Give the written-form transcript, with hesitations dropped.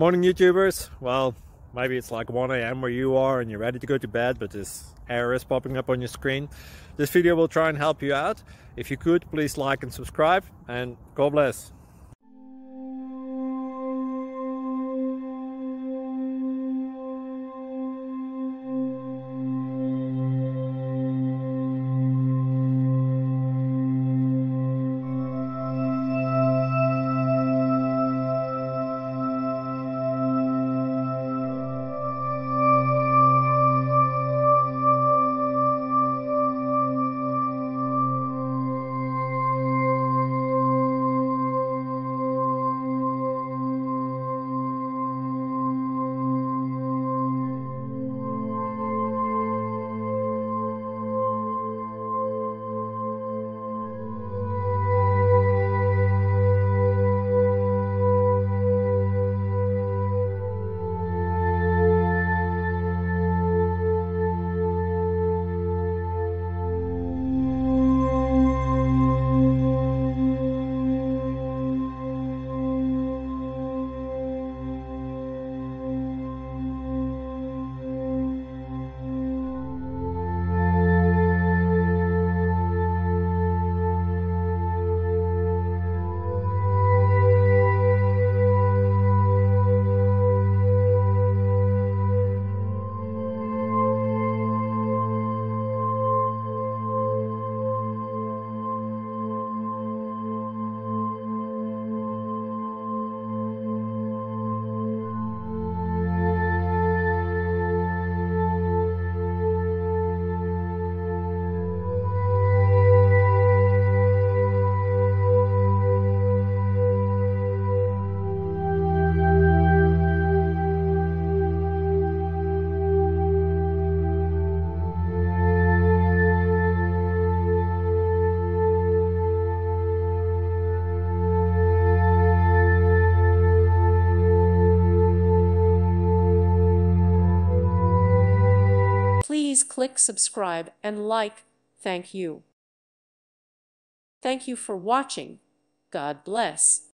Morning YouTubers. Well, maybe it's like 1 a.m. where you are and you're ready to go to bed, but this error is popping up on your screen. This video will try and help you out. If you could, please like and subscribe, and God bless. Please click subscribe and like. Thank you. Thank you for watching. God bless.